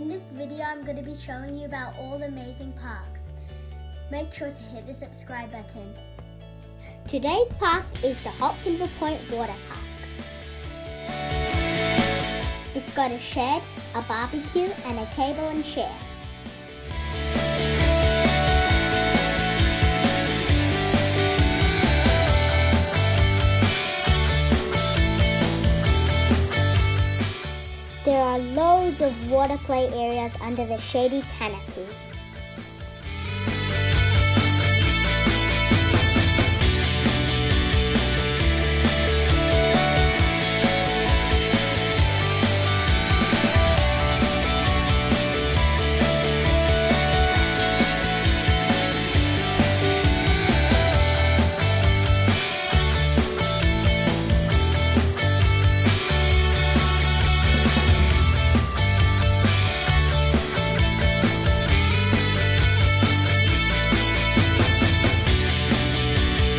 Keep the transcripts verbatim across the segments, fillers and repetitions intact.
In this video, I'm going to be showing you about all the amazing parks. Make sure to hit the subscribe button. Today's park is the Hobsonville Point Water Park. It's got a shed, a barbecue, and a table and chair. There are loads of water play areas under the shady canopy.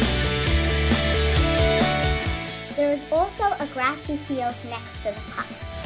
There is also a grassy field next to the park.